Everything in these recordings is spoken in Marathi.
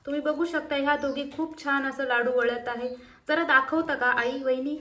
तुम्ही बघू शकता ह्या दोघी खूप छान असं लाडू वळत आहे। जरा दाखवता का आई वहिनी?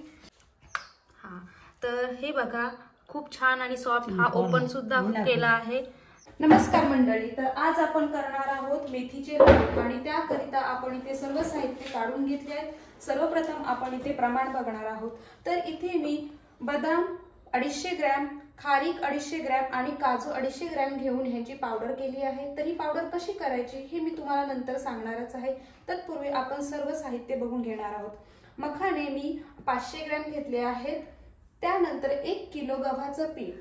हां, तर हे बघा खूप छान आणि सॉफ्ट हा ओपन सुद्धा केला आहे। नमस्कार मंडळी, तर आज आपण करणार आहोत मेथीचे लाडू आणि त्याकरिता आपण इथे सर्व साहित्य काढून घेतले आहेत। सर्वप्रथम आपण इथे प्रमाण बघणार आहोत। तर इथे मी बदाम 250 ग्रॅम, खारीक 250 ग्रॅम आणि काजू 250 ग्रॅम घेऊन ह्याची पावडर केली आहे। तर ही पावडर कशी करायची हे मी तुम्हाला नंतर सांगणारच आहे। तत्पूर्वी आपण सर्व साहित्य बघून घेणार आहोत। मखाने मी 500 ग्रॅम घेतले आहेत। त्यानंतर 1 किलो गव्हाचं पीठ,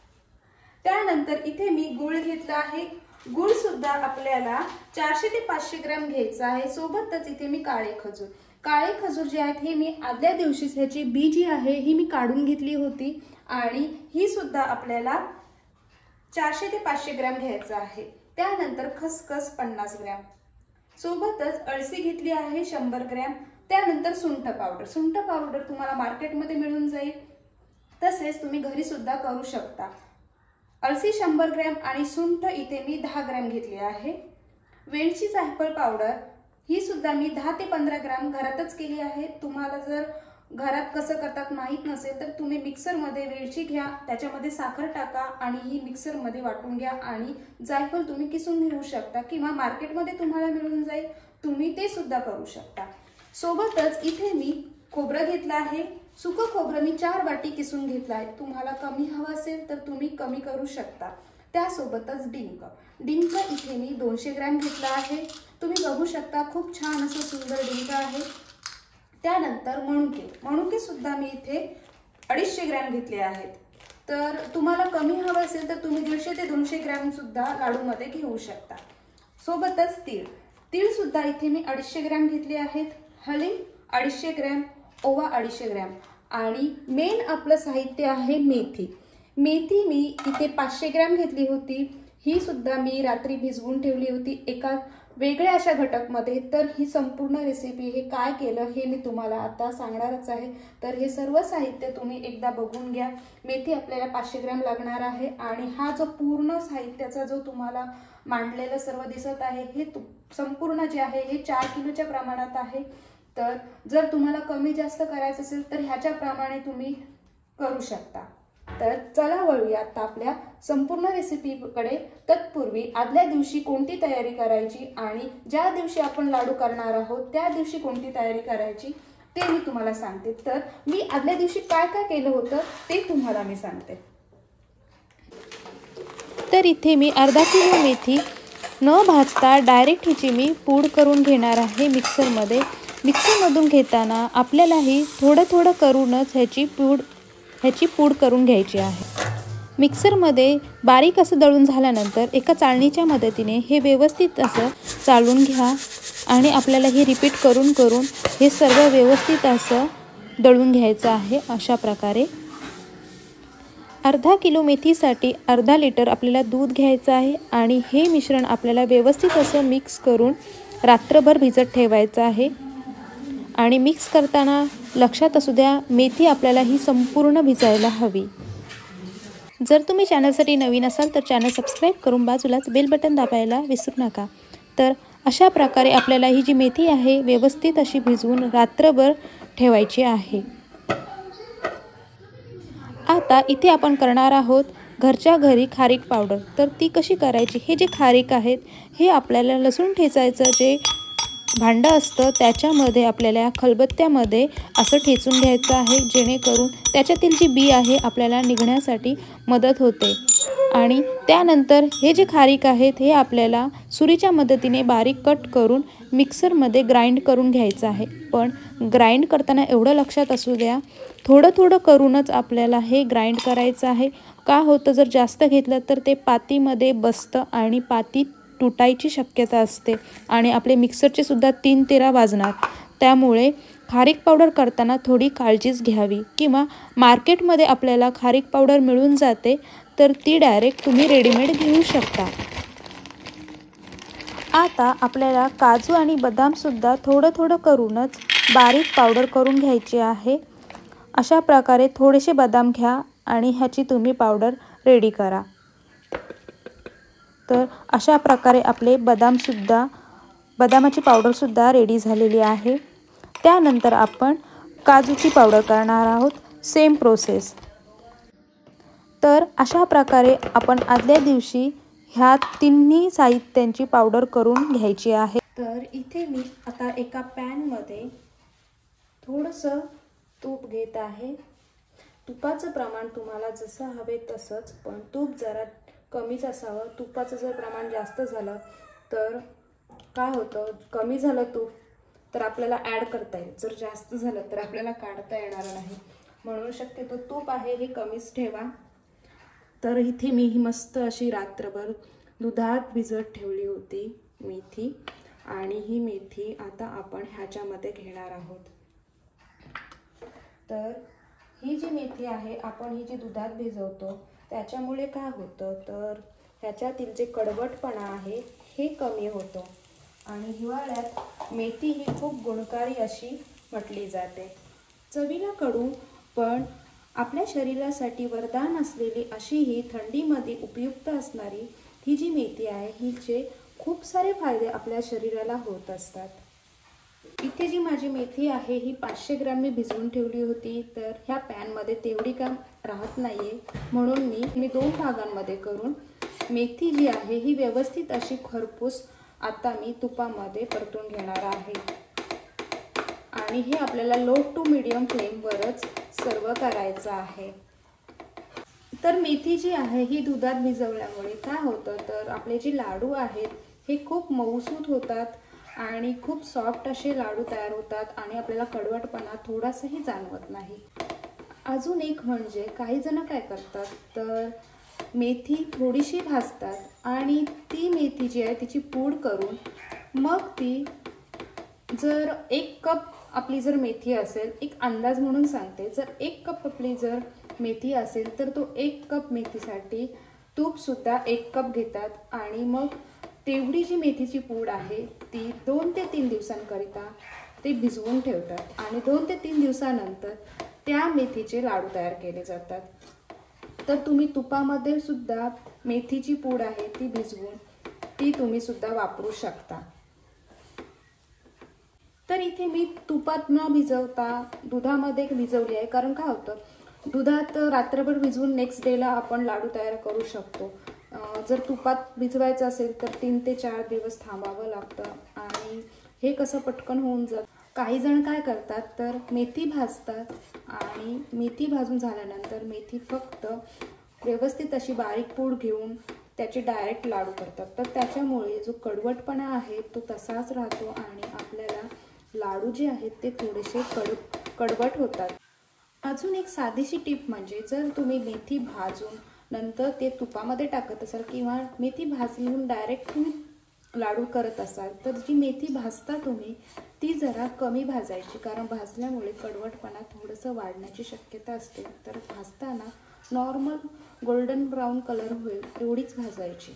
त्यानंतर इथे मी गूळ घेतला आहे। गूळ सुद्धा आपल्याला 400 ते 500 ग्रॅम घ्यायचा आहे। सोबतच इथे मी काळे खजूर जे आहेत हे मी आदल्या दिवशीच ह्याची बी जी आहे ही मी काढून घेतली होती आणि ही सुद्धा आपल्याला 400 ते 500 ग्रॅम घ्यायचा आहे। त्यानंतर खसखस 50 ग्रॅम, सोबतच अळसी घेतली आहे 100 ग्रॅम। त्यानंतर सुंठ पावडर तुम्हाला मार्केटमध्ये मिळून जाईल, तसेच तुम्ही घरी सुद्धा करू शकता। अळसी 100 ग्रॅम आणि सुंठ इथे मी 10 ग्रॅम घेतली आहे। वेलची जायफळ पावडर ही सुद्धा मी 10 ते 15 ग्रॅम घरातच केली आहे। तुम्हाला जर घरात कसं करतात माहित नसेल तर तुम्ही मिक्सरमध्ये वेलची घ्या, त्याच्यामध्ये साखर टाका आणि ही मिक्सरमध्ये वाटून घ्या आणि जायफळ तुम्ही किसून घेऊ शकता किंवा मार्केटमध्ये तुम्हाला मिळून जाईल, तुम्ही ते सुद्धा करू शकता। सोबतच इथे मी खोबरं घेतलं आहे। सुकं खोबरं मी 4 वाटी किसून घेतलं आहे। तुम्हाला कमी हवं असेल तर तुम्ही कमी करू शकता। त्यासोबतच डिंक इथे मी 200 ग्रॅम घेतला आहे। तुम्ही बघू शकता खूप छान असं सुंदर डिंक आहे। त्यानंतर मणुके सुद्धा मी इथे 250 ग्रॅम घेतले आहेत। तर तुम्हाला कमी हवं असेल तर तुम्ही 150 ते 200 ग्रॅम सुद्धा लाडूमध्ये घेऊ शकता। सोबतच तीळ सुद्धा इथे मी 250 ग्रॅम घेतले आहेत। हळीव 250 ग्रॅम, ओवा 250 ग्रॅम आणि मेन आपलं साहित्य आहे मेथी मी इथे 500 ग्रॅम घेतली होती। ही सुद्धा मी रात्री भिजवून ठेवली होती एका वेगळ्या अशा घटकमध्ये। तर ही संपूर्ण रेसिपी हे काय केलं हे मी तुम्हाला आता सांगणारच आहे। तर हे सर्व साहित्य तुम्ही एकदा बघून घ्या। मेथी आपल्याला 500 ग्रॅम लागणार आहे आणि हा जो पूर्ण साहित्याचा जो तुम्हाला मांडलेलं सर्व दिसत आहे हे संपूर्ण जे आहे हे 4 किलोच्या प्रमाणात आहे। तर जर तुम्हाला कमी जास्त करायचं असेल तर ह्याच्याप्रमाणे तुम्ही करू शकता। तर चला वळूया आता आपल्या संपूर्ण रेसिपीकडे। तत्पूर्वी आदल्या दिवशी कोणती तयारी करायची आणि ज्या दिवशी आपण लाडू करणार आहोत त्या दिवशी कोणती तयारी करायची ते मी तुम्हाला सांगते। तर मी आदल्या दिवशी काय काय केलं होतं ते तुम्हाला मी सांगते। तर इथे मी अर्धा किलो मेथी न भाजता डायरेक्ट ह्याची मी पूड करून घेणार आहे मिक्सरमध्ये। मिक्सरमधून घेताना आपल्याला ही थोडं करूनच ह्याची पूड करून घ्यायची आहे। मिक्सरमध्ये बारीक असं दळून झाल्यानंतर एका चाळणीच्या मदतीने हे व्यवस्थित असं चाळून घ्या आणि आपल्याला हे रिपीट करून हे सर्व व्यवस्थित असं दळून घ्यायचं आहे। अशा प्रकारे अर्धा किलो मेथीसाठी अर्धा लिटर आपल्याला दूध घ्यायचं आहे आणि हे मिश्रण आपल्याला व्यवस्थित असं मिक्स करून रात्रभर भिजत ठेवायचं आहे। आणि मिक्स करताना लक्षात असू द्या मेथी आपल्याला ही संपूर्ण भिजायला हवी। जर तुम्ही चॅनलसाठी नवीन असाल तर चॅनल सबस्क्राईब करून बाजूलाच बेल बटन दाबायला विसरू नका। तर अशा प्रकारे आपल्याला ही जी मेथी आहे व्यवस्थित अशी भिजवून रात्रभर ठेवायची आहे। आता इथे आपण करणार आहोत घरच्या घरी खारीक पावडर। तर ती कशी करायची, हे जे खारीक आहेत हे आपल्याला लसूण ठेचायचं जे भांडं असतं त्याच्यामध्ये आपल्याला खलबत्त्यामध्ये असं ठेचून घ्यायचं आहे, जेणेकरून त्याच्यातील जी बी आहे आपल्याला निघण्यासाठी मदत होते। आणि त्यानंतर हे जे खारीक आहेत हे आपल्याला सुरीच्या मदतीने बारीक कट करून मिक्सरमध्ये ग्राइंड करून घ्यायचं आहे। पण ग्राइंड करताना एवढं लक्षात असू द्या थोडं करूनच आपल्याला हे ग्राइंड करायचं आहे। का होतं जर जास्त घेतलं तर ते पातीमध्ये बसतं आणि पाती तुटायची शक्यता असते आणि आपले मिक्सरचे सुद्धा 3 तेरा वाजणार। त्यामुळे खारीक पावडर करताना थोडी काळजीच घ्यावी किंवा मार्केटमध्ये आपल्याला खारीक पावडर मिळून जाते तर ती डायरेक्ट तुम्ही रेडीमेड घेऊ शकता। आता आपल्याला काजू आणि बदाम सुद्धा थोडं करूनच बारीक पावडर करून घ्यायची आहे। अशा प्रकारे थोडेसे बदाम घ्या आणि ह्याची तुम्ही पावडर रेडी करा। तर अशा प्रकारे आपले बदाम सुद्धा बदामाची पावडरसुद्धा रेडी झालेली आहे। त्यानंतर आपण काजूची पावडर करणार आहोत, सेम प्रोसेस। तर अशा प्रकारे आपण आदल्या दिवशी ह्या तिन्ही साहित्यांची पावडर करून घ्यायची आहे। तर इथे मी आता एका पॅनमध्ये थोडंसं तूप घेत आहे। तुपाचं प्रमाण तुम्हाला जसं हवे तसंच, पण तूप जरा कमीच असावं। तुपाचं जर प्रमाण जास्त झालं तर काय होतं, कमी झालं तूप तर आपल्याला ॲड करता येईल, जर जास्त झालं तर आपल्याला काढता येणार नाही। म्हणून शक्यतो तूप आहे हे कमीच ठेवा। तर इथे मी ही मस्त अशी रात्रभर दुधात भिजत ठेवली होती मेथी, आणि ही मेथी आता आपण ह्याच्यामध्ये घेणार आहोत। तर ही जी मेथी आहे, आपण ही जी दुधात भिजवतो त्याच्यामुळे काय होतं, तर ह्याच्यातील जे कडवटपणा आहे हे कमी होतो। आणि हिवाळ्यात मेथी ही खूप गुणकारी अशी म्हटली जाते। चवीला कडू पण आपल्या शरीरासाठी वरदान असलेली अशी ही थंडीमध्ये उपयुक्त असणारी ही जी मेथी आहे, हिचे खूप सारे फायदे आपल्या शरीराला होत असतात। इथे जी माझी मेथी आहे ही 500 ग्रॅम मी भिजवून ठेवली होती। तर ह्या पॅनमध्ये तेवढी काम राहत नाहीये, म्हणून मी 2 भागांमध्ये करून मेथी जी आहे ही व्यवस्थित अशी खरपूस आता मी तुपामध्ये परतून घेणार आहे। आणि हे आपल्याला लो टू मीडियम फ्लेमवरच सर्व करायचं आहे। तर मेथी जी आहे ही दुधात भिजवल्यामुळे काय होतं, तर आपले जे लाडू आहेत हे खूप मऊसूत होतात आणि खूप सॉफ्ट असे लाडू तयार होतात आणि आपल्याला कडवटपणा थोडासाही जाणवत नाही। अजून एक म्हणजे काही जण काय करतात, तर मेथी थोडीशी भाजतात आणि ती मेथी जी आहे तिची पूड करून मग ती, जर 1 कप आपली जर मेथी असेल, एक अंदाज म्हणून सांगते, जर 1 कप आपली जर मेथी असेल तर तो 1 कप मेथीसाठी तूपसुद्धा 1 कप घेतात आणि मग तेवढी जी मेथीची पूड आहे ती 2 ते 3 दिवसांकरिता ते भिजवून ठेवतात आणि 2 ते 3 दिवसानंतर त्या मेथीचे लाडू तयार केले जातात। तर तुम्ही तुपामध्ये सुद्धा मेथीची पूड आहे ती भिजवून ती तुम्ही सुद्धा वापरू शकता। तर इथे मी तुपात न भिजवता दुधामध्ये भिजवली आहे, कारण काय होतं, दुधात रात्रभर भिजवून नेक्स्ट डेला आपण लाडू तयार करू शकतो। जर तुपात भिजवायचं असेल तर 3 ते 4 दिवस थांबावं लागतं आणि हे कसं पटकन होऊन जातं। काही जण काय करतात, तर मेथी भाजतात आणि मेथी भाजून झाल्यानंतर मेथी फक्त व्यवस्थित अशी बारीक पूड घेऊन त्याचे डायरेक्ट लाडू करतात। तर त्याच्यामुळे जो कडवटपणा आहे तो तसाच राहतो आणि आपल्याला लाडू जे आहेत ते थोडेसे कडवट होतात। अजून एक साधीशी टिप म्हणजे, जर तुम्ही मेथी भाजून नंतर ते तुपामध्ये टाकत असाल किंवा मेथी भाजून डायरेक्ट तुम्ही लाडू करत असाल, तर जी मेथी भाजता तुम्ही ती जरा कमी भाजायची, कारण भाजल्यामुळे कडवटपणा थोडंसं वाढण्याची शक्यता असते। तर भाजताना नॉर्मल गोल्डन ब्राऊन कलर होईल एवढीच भाजायची।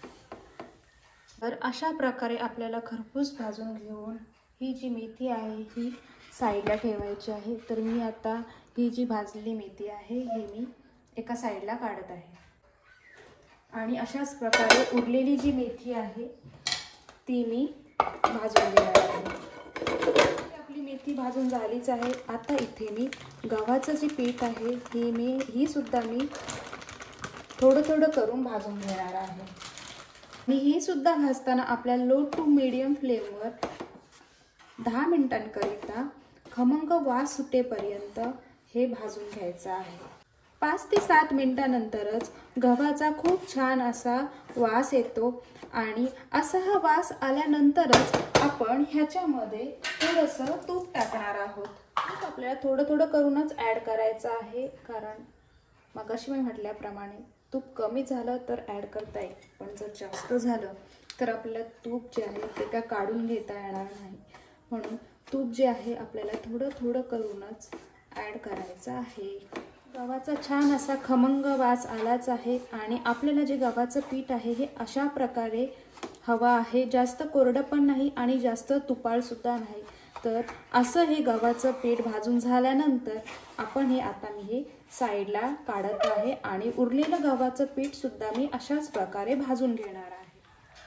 तर अशा प्रकारे आपल्याला खरपूस भाजून घेऊन ही जी मेथी आहे ही साईडला ठेवायची आहे। तर मी आता ही जी भाजलेली मेथी आहे ही मी एका साईडला काढत आहे आणि अशाच प्रकारे उरलेली जी मेथी आहे ती मी भाजून घेणार आहे। आपली मेथी भाजून झालीच आहे। आता इथे मी गव्हाचं जे पीठ आहे ही सुद्धा मी थोडं थोडं करून भाजून घेणार आहे। आणि ही सुद्धा भाजताना आपल्याला लो टू मीडियम फ्लेमवर 10 मिनिटांकरिता खमंग वास सुटेपर्यंत हे भाजून घ्यायचं आहे। 5 ते 7 मिनिटांनंतरच गव्हाचा खूप छान असा वास येतो आणि असा हा वास आल्यानंतरच आपण ह्याच्यामध्ये थोडंसं तूप टाकणार आहोत। तूप आपल्याला थोडं थोडं करूनच ॲड करायचं आहे, कारण मगाशी मी म्हटल्याप्रमाणे तूप कमी झालं तर ॲड करता येईल, पण जर जास्त झालं तर आपल्याला तूप जे आहे ते काय काढून घेता येणार नाही। म्हणून तूप जे आहे आपल्याला थोडं थोडं करूनच ॲड करायचं आहे। गव्हाचा छान असा खमंग वास आलाच आहे आणि आपल्याला जे गव्हाचं पीठ आहे हे अशा प्रकारे हवं आहे, जास्त कोरडं पण नाही आणि जास्त तुपाळसुद्धा नाही। तर असं हे गव्हाचं पीठ भाजून झाल्यानंतर आपण आता मी साईडला काढत आहे आणि उरलेलं गव्हाचं पीठसुद्धा मी अशाच प्रकारे भाजून घेणार आहे।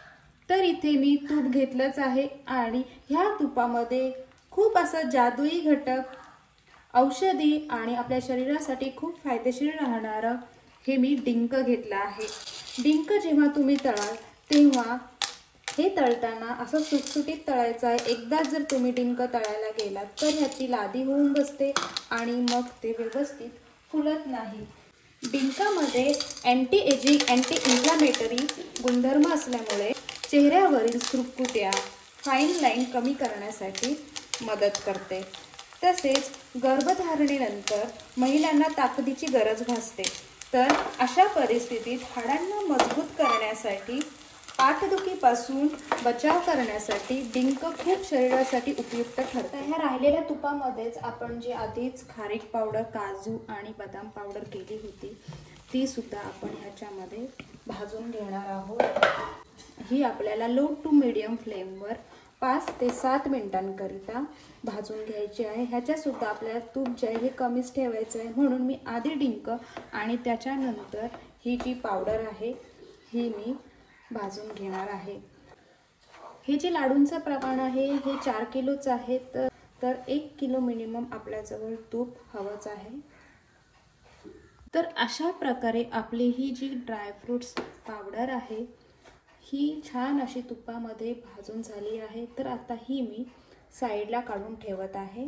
तर इथे मी तूप घेतलंच आहे आणि ह्या तुपामध्ये खूप असं जादुई घटक, औषधी आणि आपल्या शरीरासाठी खूप फायदेशीर राहणारं हे मी डिंक घेतलं आहे। डिंक जेव्हा तुम्ही तळाल तेव्हा हे तळताना असं सुटसुटीत तळायचं आहे। एकदा जर तुम्ही डिंक तळायला गेलात तर ह्याची लादी होऊन बसते आणि मग ते व्यवस्थित फुलत नाही। डिंकामध्ये अँटी एजिंग, अँटी इन्फ्लामेटरी गुणधर्म असल्यामुळे चेहऱ्यावरील सुरकुत्या, फाईन लाईन कमी करण्यासाठी मदत करते। तसेच गर्भधारणेनंतर महिलांना ताकदीची गरज भासते, तर अशा परिस्थितीत हाडांना मजबूत करण्यासाठी, पाठदुखीपासून बचाव करण्यासाठी डिंक खूप शरीरासाठी उपयुक्त ठरते। ह्या राहिलेल्या तुपामध्येच आपण जी आधीच खारीक पावडर, काजू आणि बदाम पावडर केली होती ती सुद्धा आपण ह्याच्यामध्ये भाजून घेणार आहोत। ही आपल्याला लो टू मीडियम फ्लेमवर 5 ते 7 मिनिटांकरिता भाजून घ्यायची आहे। ह्याच्या सुद्धा आपल्याला तूप जे आहे हे कमीच ठेवायचं आहे, म्हणून मी आधी डिंक आणि त्याच्यानंतर ही जी पावडर आहे ही मी भाजून घेणार आहे। हे जे लाडूंचं प्रमाण आहे हे 4 किलोचं आहे, तर 1 किलो मिनिमम आपल्याजवळ तूप हवंच आहे। तर अशा प्रकारे आपली ही जी ड्रायफ्रूट्स पावडर आहे ही छान अशी तुपामध्ये भाजून झाली आहे। तर आता ही मी साईडला काढून ठेवत आहे।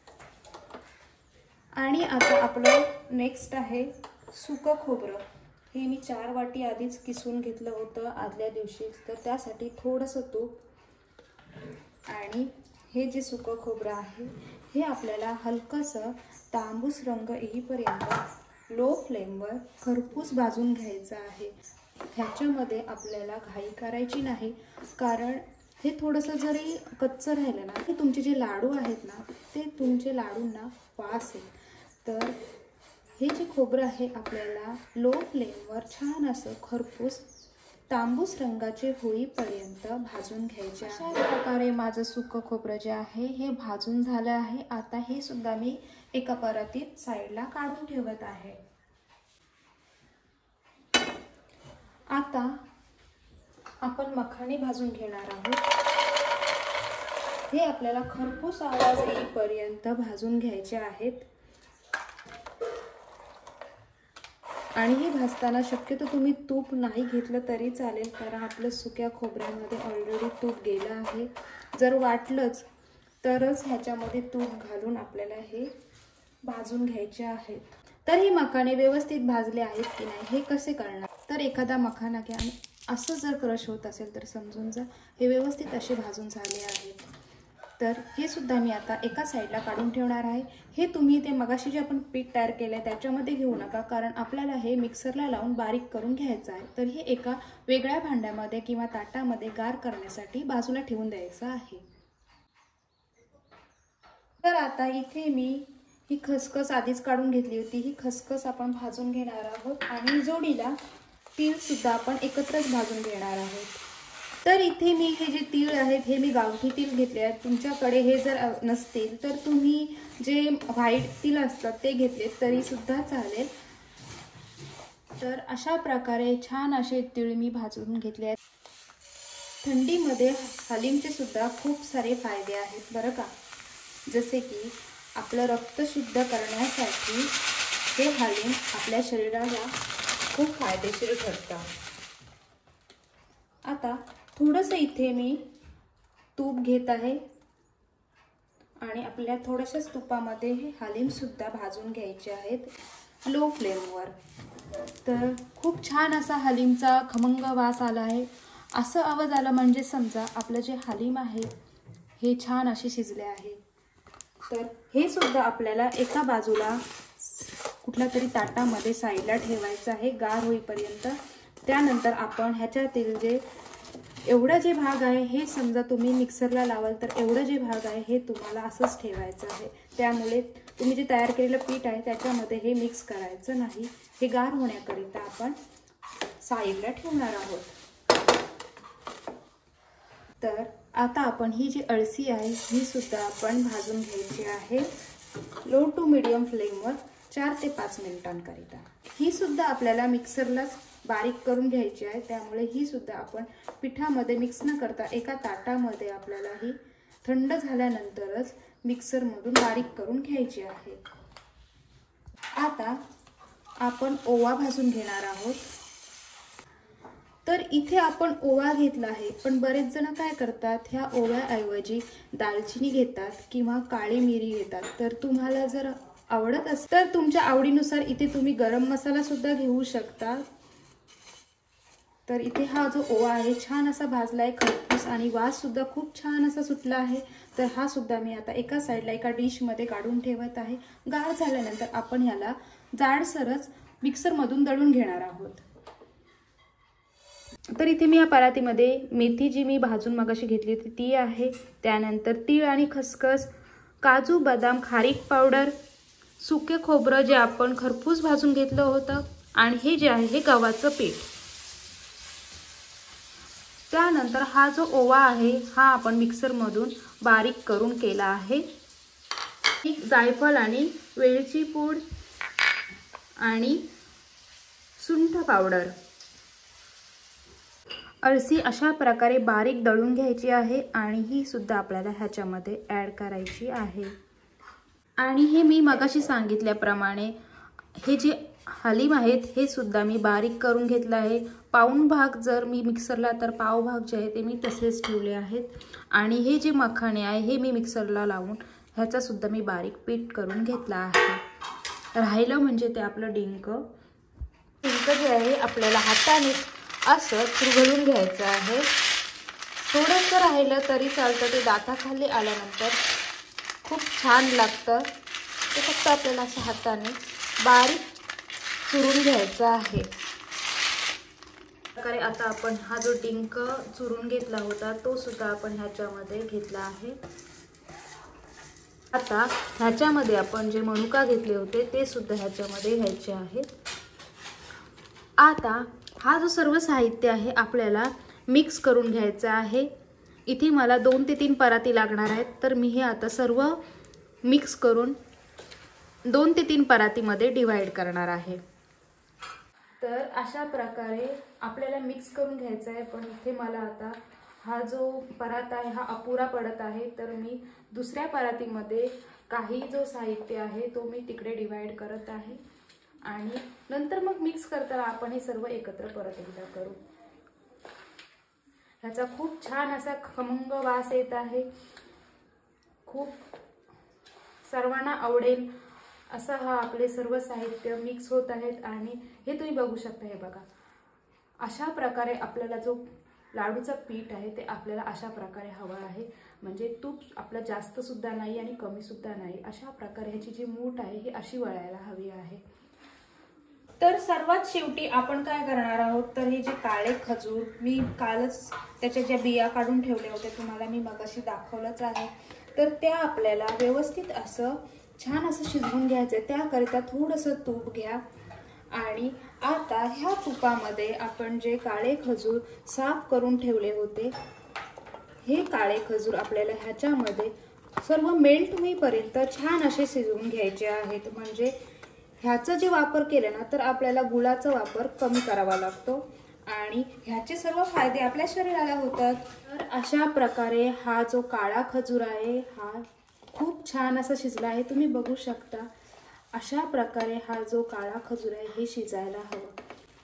आणि आता आपलं नेक्स्ट आहे सुकं खोबरं। हे मी 4 वाटी आधीच किसून घेतलं होतं आदल्या दिवशी, तर त्यासाठी थोडंसं तूप आणि हे जे सुकं खोबरं आहे हे आपल्याला हलकंसं तांबूस रंग येईपर्यंत लो फ्लेमवर खरपूस भाजून घ्यायचं आहे। ह्याच्यामध्ये आपल्याला घाई करायची नाही, कारण हे थोडंसं जरी कच्चं राहिलं ना की तुमचे जे लाडू आहेत ना ते तुमचे लाडूंना वास येईल। तर हे जे खोबरं आहे आपल्याला लो फ्लेमवर छान असं खरपूस तांबूस रंगाचे होईपर्यंत भाजून घ्यायचे आहे। अशा प्रकारे माझं सुकं खोबरं जे आहे हे भाजून झालं आहे। आता हे सुद्धा मी एका परातीत साईडला काढून ठेवत आहे। आता आपण मखाणे भाजून घेणार आहोत। हे आपल्याला खरपूस आवाज येईपर्यंत भाजून घ्यायचे आहेत। आणि हे भाजताना शक्यतो तुम्ही तूप नाही घेतलं तरी चालेल, कारण आपलं सुक्या खोबऱ्यामध्ये ऑलरेडी तूप गेलं आहे। जर वाटलंच तरच ह्याच्यामध्ये तूप घालून आपल्याला हे भाजून घ्यायचे आहेत। तर हे मखाणे व्यवस्थित भाजले आहेत की नाही हे कसे कळणार, तर एखादा मखाना घ्या आणि असं जर क्रश होत असेल तर समजून जा हे व्यवस्थित असे भाजून झाले आहेत। तर हे सुद्धा मी आता एका साईडला काढून ठेवणार आहे। हे तुम्ही ते मगाशी जे आपण पीठ तयार केलंय त्याच्यामध्ये घेऊ नका, कारण आपल्याला हे मिक्सरला लावून बारीक करून घ्यायचं आहे। तर हे एका वेगळ्या भांड्यामध्ये किंवा ताटामध्ये गार करण्यासाठी बाजूला ठेवून द्यायचं आहे। तर आता इथे मी ही खसखस आधीच काढून घेतली होती, ही खसखस आपण भाजून घेणार आहोत आणि जोडीला तीळ सुद्धा आपण एकत्रच भाजून घेणार आहोत। तर इथे मी हे जे तीळ आहेत हे मी गावठी तीळ घेतले आहेत। तुमच्याकडे हे जर नसतील तर तुम्ही जे व्हाईट तीळ असतात ते घेतलेत तरी सुद्धा चालेल। तर अशा प्रकारे छान असे तीळ मी भाजून घेतले आहेत। थंडीमध्ये हलीमचे सुद्धा खूप सारे फायदे आहेत बरं का, जसे की आपलं रक्त शुद्ध करण्यासाठी हे हलीम आपल्या शरीराला खूप फायदेशीर ठरतं। आता थोडंसं इथे मी तूप घेत आहे आणि आपल्या थोड्याशाच तुपामध्ये हे हलीम सुद्धा भाजून घ्यायचे आहेत लो फ्लेमवर। तर खूप छान असा हलीमचा खमंग वास आला आहे। असं आवाज आला म्हणजे समजा आपलं जे हलीम आहे हे छान असे शिजले आहे। तर हे सुद्धा आपल्याला एका बाजूला कुठल्या तरी ताटामध्ये साईडला ठेवायचं आहे गार होईपर्यंत। त्यानंतर आपण ह्याच्यातील जे एवढं जे भाग आहे हे समजा तुम्ही मिक्सरला लावाल तर एवढं जे भाग आहे हे तुम्हाला असंच ठेवायचं आहे। त्यामुळे तुम्ही जे तयार केलेलं पीठ आहे त्याच्यामध्ये हे मिक्स करायचं नाही, हे गार होण्याकरिता आपण साईडला ठेवणार आहोत। तर आता आपण ही जी अळसी आहे ही सुद्धा आपण भाजून घ्यायची आहे लो टू मीडियम फ्लेमवर 4 ते 5 मिनिटांकरिता। ही सुद्धा आपल्याला मिक्सरलाच बारीक करून घ्यायची आहे, त्यामुळे ही सुद्धा आपण पिठामध्ये मिक्स न करता एका ताटामध्ये आपल्याला ही थंड झाल्यानंतरच मिक्सरमधून बारीक करून घ्यायची आहे। आता आपण ओवा भाजून घेणार आहोत। तर इथे आपण ओवा घेतला आहे, पण बरेच जण काय करतात, ह्या ओव्याऐवजी दालचिनी घेतात किंवा काळी मिरी घेतात। तर तुम्हाला जर आवडत असेल तर तुमच्या आवडीनुसार इथे तुम्ही गरम मसाला सुद्धा घेऊ शकता। तर इथे हा जो ओवा आहे छान असा भाजला आहे खरपूस आणि वास सुद्धा खूप छान असा सुटला आहे। तर हा सुद्धा मी आता एका साईडला एका डिशमध्ये काढून ठेवत आहे। गार झाल्यानंतर आपण ह्याला जाडसरच मिक्सरमधून दळून घेणार आहोत। तर इथे मी या परातीमध्ये मेथी जी मी भाजून मगाशी घेतली होती ती आहे, त्यानंतर तीळ आणि खसखस, काजू बदाम, खारीक पावडर, सुके खोबरं जे आपण खरपूस भाजून घेतलं होतं, आणि हे जे आहे हे गव्हाचं पीठ। त्यानंतर हा जो ओवा आहे हा आपण मिक्सरमधून बारीक करून केला आहे। जायफळ आणि वेलची पूड आणि सुंठ पावडर, अळसी अशा प्रकारे बारीक दळून घ्यायची आहे आणि ही सुद्धा आपल्याला ह्याच्यामध्ये ॲड करायची आहे। आणि हे मी मगाशी सांगितल्याप्रमाणे हे जे हलीम आहेत हे सुद्धा मी बारीक करून घेतलं आहे। पाऊण भाग जर मी मिक्सरला तर पाव भाग जे आहे ते मी तसेच ठेवले आहेत। आणि हे जे मखाणे आहे हे मी मिक्सरला लावून ह्याचा सुद्धा मी बारीक पीठ करून घेतला आहे। राहिलं म्हणजे ते आपलं डिंक जे आहे आपल्याला हाताने असं चुरगळून घ्यायचं आहे। थोडंसं राहिलं तरी चालतं, ते दाताखाली आल्यानंतर खूप छान लागतं। ते फक्त आपल्याला असं हाताने बारीक चुरून घ्यायचा आहे। प्रकारे आता आपण हा जो डिंक चुरून घेतला होता तो सुद्धा आपण ह्याच्यामध्ये घेतला आहे। आता ह्याच्यामध्ये आपण जे मनुका घेतले होते ते सुद्धा ह्याच्यामध्ये घ्यायचे आहेत। आता हा जो सर्व साहित्य आहे आपल्याला मिक्स करून घ्यायचं आहे। इथे मला 2 ते 3 पराती लागणार आहेत, तर मी हे आता सर्व मिक्स करून 2 ते 3 परातीमध्ये डिवाइड करणार आहे। तर अशा प्रकारे आपल्याला मिक्स करून घ्यायचं आहे, पण इथे मला आता हा जो परात आहे हा अपुरा पडत आहे, तर मी दुसऱ्या परातीमध्ये काही जो साहित्य आहे तो मी तिकडे डिवाइड करत आहे आणि नंतर मग मिक्स करताना आपण हे सर्व एकत्र परत एकदा करू। ह्याचा खूप छान असा खमंग वास येत आहे, खूप सर्वांना आवडेल असा हा आपले सर्व साहित्य मिक्स होत आहेत। आणि हे तुम्ही बघू शकता, हे बघा अशा प्रकारे आपल्याला जो लाडूचा पीठ आहे ते आपल्याला अशा प्रकारे हवं आहे, म्हणजे तूप आपलं जास्त सुद्धा नाही आणि कमी सुद्धा नाही, अशा प्रकारे ह्याची जी मूठ आहे ही अशी वळायला हवी आहे। तर सर्वात शेवटी आपण काय करणार आहोत, तर हे जे काळे खजूर मी कालच त्याच्या ज्या बिया काढून ठेवल्या होत्या तुम्हाला मी मगाशी दाखवलंच आहे, तर त्या आपल्याला व्यवस्थित असं छान असं शिजवून घ्यायचं। त्याकरिता थोडंसं तूप घ्या आणि आता ह्या तुपामध्ये आपण जे काळे खजूर साफ करून ठेवले होते हे काळे खजूर आपल्याला ह्याच्यामध्ये सर्व मेल्ट होईपर्यंत छान असे शिजवून घ्यायचे आहेत। म्हणजे ह्याचा जे वापर केला ना तर आपल्याला गुळाचा वापर कमी करावा लागतो आणि ह्याचे सर्व फायदे आपल्या शरीराला होतात। तर अशा प्रकारे हा जो काळा खजूर आहे हा खूप छान असा शिजला आहे, तुम्ही बघू शकता। अशा प्रकारे हा जो काळा खजूर आहे हे शिजायला हवं।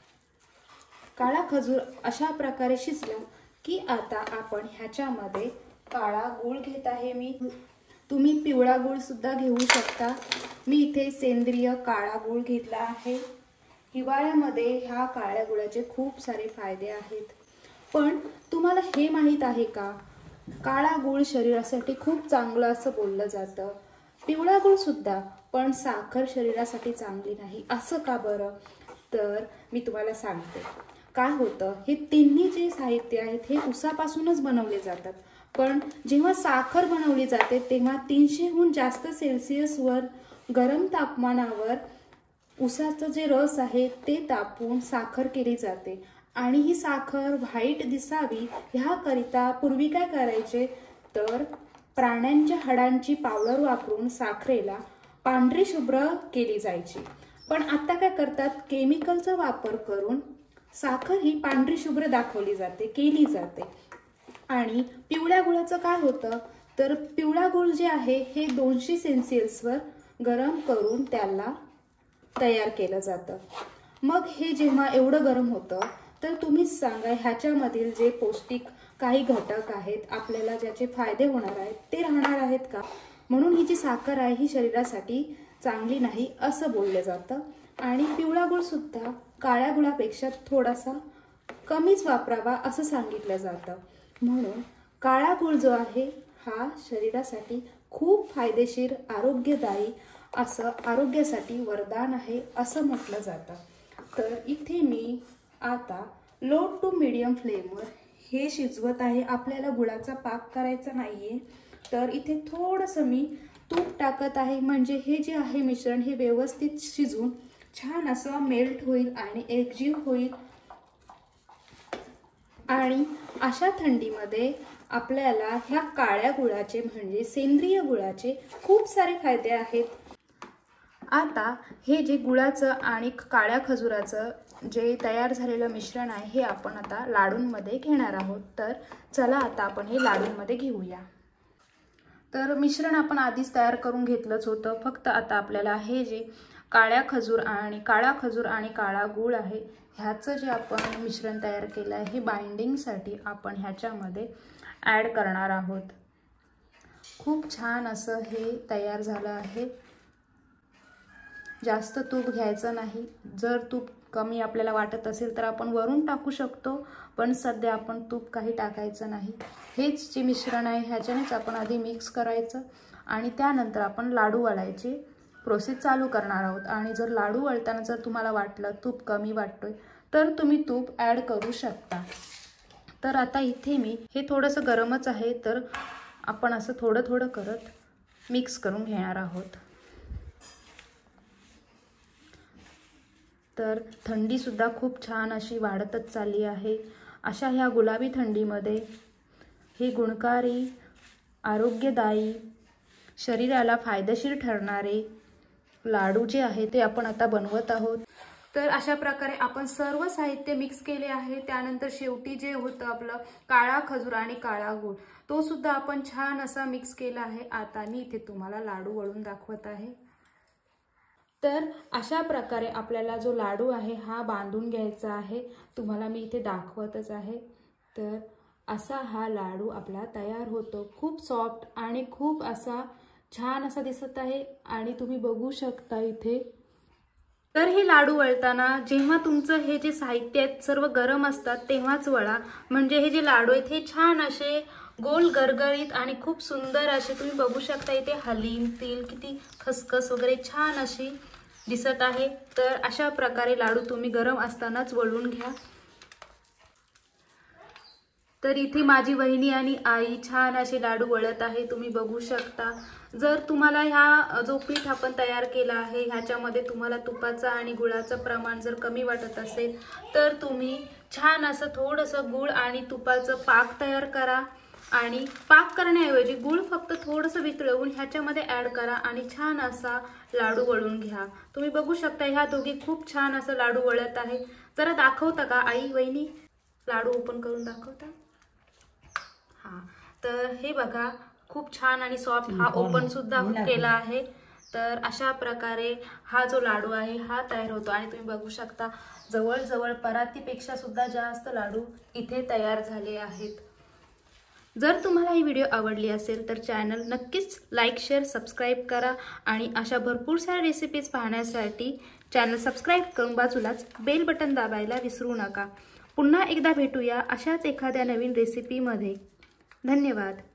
काळा खजूर अशा प्रकारे शिजला की आता आपण ह्याच्यामध्ये काळा गूळ घेत आहे मी, तुम्ही पिवळा गूळ सुद्धा घेऊ शकता। मी इथे सेंद्रिय काळा गूळ घेतला आहे। हिवाळ्यामध्ये ह्या काळ्या गुळाचे खूप सारे फायदे आहेत, पण तुम्हाला हे माहीत आहे का, काळा गूळ शरीरासाठी खूप चांगलं असं बोललं जातं, पिवळा गूळ सुद्धा, पण साखर शरीरासाठी चांगली नाही, असं का बरं? तर मी तुम्हाला सांगते काय होतं। हे तिन्ही जे साहित्य आहेत हे उसापासूनच बनवले जातात, पण जेव्हा साखर बनवली जाते तेव्हा 300हून जास्त सेल्सिअसवर गरम तापमानावर उसाचं जे रस आहे ते तापून साखर केली जाते आणि ही साखर व्हाईट दिसावी ह्याकरिता पूर्वी काय करायचे, तर प्राण्यांच्या हाडांची पावडर वापरून साखरेला पांढरी शुभ्र केली जायची। पण आता काय करतात, केमिकलचा वापर करून साखर ही पांढरी शुभ्र दाखवली जाते, केली जाते. आणि पिवळ्या गुळाचं काय होतं तर पिवळा गुळ जे आहे हे 200 सेल्सिअसवर गरम करून त्याला तयार केलं जातं. मग हे जेव्हा एवढं गरम होतं तर तुम्हीच सांगा ह्याच्यामधील जे पौष्टिक काही घटक आहेत आपल्याला ज्याचे फायदे होणार आहेत ते राहणार आहेत का? म्हणून ही जी साखर आहे ही शरीरासाठी चांगली नाही असं बोललं जातं. आणि पिवळा गुळ सुद्धा काळ्या गुळापेक्षा थोडासा कमीच वापरावा असं सांगितलं जातं. म्हणून काळा गुळ जो आहे हा शरीरासाठी खूप फायदेशीर, आरोग्यदायी असं, आरोग्यासाठी वरदान आहे असं म्हटलं जातं. तर इथे मी आता लो टू मीडियम फ्लेमवर हे शिजवत आहे. आपल्याला गुळाचा पाक करायचा नाहीये, तर इथे थोडंसं मी तूप टाकत आहे. म्हणजे हे जे आहे मिश्रण हे व्यवस्थित शिजून छान असं मेल्ट होईल आणि एकजीव होईल. आणि अशा थंडीमध्ये आपल्याला ह्या काळ्या गुळाचे म्हणजे सेंद्रिय गुळाचे खूप सारे फायदे आहेत. आता हे जे गुळाचं आणि काळ्या खजुराचं जे तयार झालेलं मिश्रण आहे हे आपण आता लाडूंमध्ये घेणार आहोत. तर चला आता आपण हे लाडूंमध्ये घेऊया. तर मिश्रण आपण आधीच तयार करून घेतलंच होतं. फक्त आता आपल्याला हे जे काळा खजूर आणि काळा गूळ आहे ह्याचं जे आपण मिश्रण तयार केलं आहे हे बाइंडिंगसाठी आपण ह्याच्यामध्ये ॲड करणार आहोत. खूप छान असं हे तयार झालं आहे. जास्त तूप घ्यायचं नाही. जर तूप कमी आपल्याला वाटत असेल तर आपण वरून टाकू शकतो, पण सध्या आपण तूप काही टाकायचं नाही. हेच जे मिश्रण आहे ह्याच्यानेच आपण आधी मिक्स करायचं आणि त्यानंतर आपण लाडू वळायची प्रोसेस चालू करणार आहोत. आणि जर लाडू वळताना जर तुम्हाला वाटलं तूप कमी वाटतोय तर तुम्ही तूप ॲड करू शकता. तर आता इथे मी हे थोडंसं गरमच आहे तर आपण असं थोडं थोडं करत मिक्स करून घेणार आहोत. तर थंडीसुद्धा खूप छान अशी वाढतच चालली आहे. अशा ह्या गुलाबी थंडीमध्ये हे गुणकारी, आरोग्यदायी, शरीराला फायदेशीर ठरणारे लाडू जे आहे ते आपण आता बनवत आहोत. तर अशा प्रकारे आपण सर्व साहित्य मिक्स केले आहे. त्यानंतर शेवटी जे होतं आपलं काळा खजूर आणि काळा गूळ तो सुद्धा आपण छान असा मिक्स केला आहे. आता मी इथे तुम्हाला लाडू वळून दाखवत आहे. तर अशा प्रकारे आपल्याला जो लाडू आहे हा बांधून घ्यायचा आहे. तुम्हाला मी इथे दाखवतच आहे. तर असा हा लाडू आपला तयार होतो. खूप सॉफ्ट आणि खूप असा छान असा दिसत आहे आणि तुम्ही बघू शकता इथे. तर हे लाडू वळताना जेव्हा तुमचं हे जे साहित्य आहेत सर्व गरम असतात तेव्हाच वळा. म्हणजे हे जे लाडू आहेत हे छान असे गोल गरगरीत आणि खूप सुंदर असे तुम्ही बघू शकता. इथे हलीम, तेल, किती खसखस वगैरे छान अशी दिसत आहे. तर अशा प्रकारे लाडू तुम्ही गरम असतानाच वळून घ्या. तर इथे माझी वहिनी आणि आई छान असे लाडू वळत आहे, तुम्ही बघू शकता. जर तुम्हाला ह्या जो पीठ आपण तयार केला आहे ह्याच्यामध्ये तुम्हाला तुपाचं आणि गुळाचं प्रमाण जर कमी वाटत असेल तर तुम्ही छान असं थोडंसं गुळ आणि तुपाचं पाक तयार करा. आणि पाक करण्याऐवजी गुळ फक्त थोडंसं वितळवून ह्याच्यामध्ये ॲड करा आणि छान असा लाडू वळून घ्या. तुम्ही बघू शकता ह्या दोघी खूप छान असं लाडू वळत आहे. जरा दाखवता का आई, वहिनी? लाडू ओपन करून दाखवता? हां, तर हे बघा खूप छान आणि सॉफ्ट हा ओपन सुद्धा केला आहे. तर अशा प्रकारे हा जो लाडू आहे हा तयार होतो आणि तुम्ही बघू शकता जवळजवळ परातीपेक्षा सुद्धा जास्त लाडू इथे तयार झाले आहेत. जर तुम्हाला ही व्हिडिओ आवडली असेल तर चॅनल नक्कीच लाईक, शेअर, सबस्क्राईब करा आणि अशा भरपूर साऱ्या रेसिपीज पाहण्यासाठी चॅनल सबस्क्राईब करून बाजूलाच बेल बटन दाबायला विसरू नका. पुन्हा एकदा भेटूया अशाच एखाद्या नवीन रेसिपीमध्ये. धन्यवाद.